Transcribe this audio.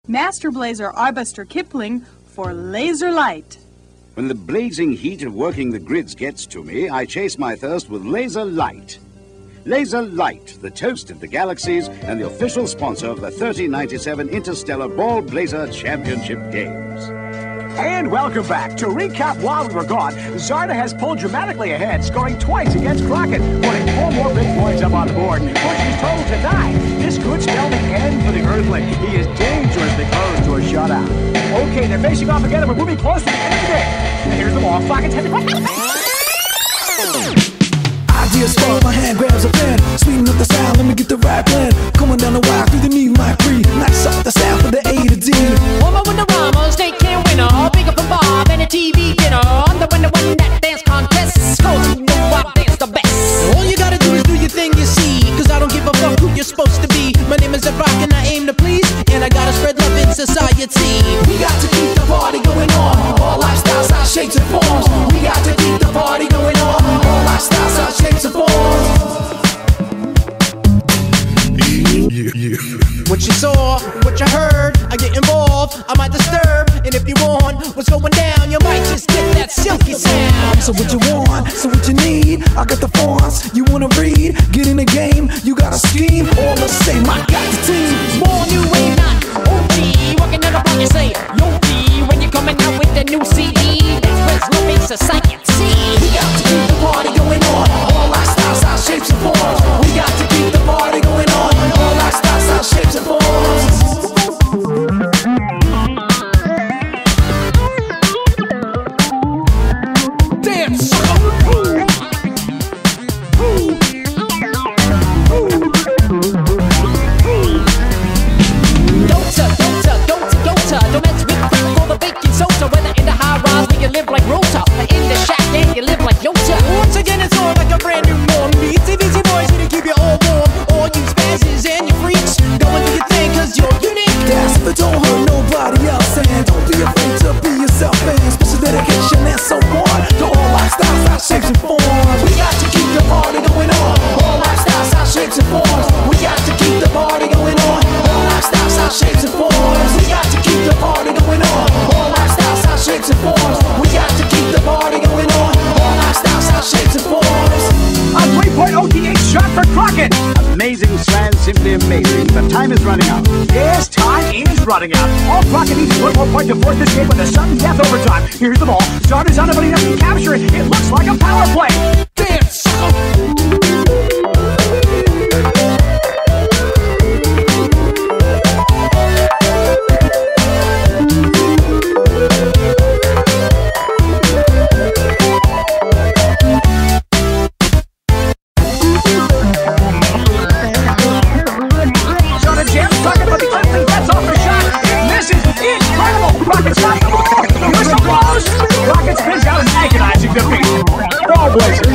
Master Blazer Arbuster Kipling for laser light. When the blazing heat of working the grids gets to me, I chase my thirst with laser light. Laser Light, the toast of the galaxies and the official sponsor of the 3097 Interstellar Ball Blazer Championship Games. And welcome back. To recap while we were gone, Zarda has pulled dramatically ahead, scoring twice against Crockett, putting 4 more big points up on the board. Bushy's total to 9. This could spell the end for the Earthling. He is dangerously close to a shutout. Okay, they're facing off again, and we're moving close to the end of the game. Here's the ball. Crockett's headed. Ideas spark, my hand grabs a pen. Sweeten up the sound, let me get the right blend. Coming down the wire through the knee, might breathe. Nice up the sound for the A to D. Woman with the rama, state can winner. Bigger from Bob and a TV dinner. I'm the one that dance contests. Cause you know I dance the best. All you gotta do is do your thing, you see. Cause I don't give a fuck who you're supposed to be. My name is The Rock and I aim to please. And I gotta spread love in society. We got to keep the party going on. All lifestyles, our shapes and forms. We got to keep the party going on. All lifestyles, our shapes and forms. What you saw, what you heard, I get involved, I might disturb. And if you want what's going down, you might just get that silky sound. So what you want, so what you need, I got the fonts, you wanna read, get in the game, you gotta scheme, all the same, I got the team. More new way, not OG, walking down the block, you say, Yo B, when you're coming out with the new CD, that's where's love in society. We got to keep the party going on, all lifestyles, our shapes and forms. We got to keep the party going on, all lifestyles, our shapes and forms. Dance! Don't mess with crack for the baking soda. Whether in the high rise where you live like Rota, or in the shack and you live like Yota. Once again, it's all like a brand new norm. Beastie boys here to keep you all warm. All you spazzes and you freaks, go and do your thing cause you're unique. Dance but don't hurt nobody else, and don't be afraid to be yourself, and special dedication and so on to all lifestyles, our shapes and forms. We got to keep the party going on, all lifestyles, our shapes and forms. We got to keep the party going on, all lifestyles, our shapes and forms. We got to keep the party going on, all lifestyles, our shapes and forms. We got to keep the party going on, all lifestyles, our shapes and forms. A 3-point OTA shot for Crockett. Amazing slam, simply amazing. But time is running out. Yes, time is running out. All Crockett needs is 1 more point to force this game with a sudden death overtime. Here's the ball. Zarda's on it, but he doesn't capture it. It looks like a power play. Dance! Crockett spins out an agonizing defeat. Ball Blazer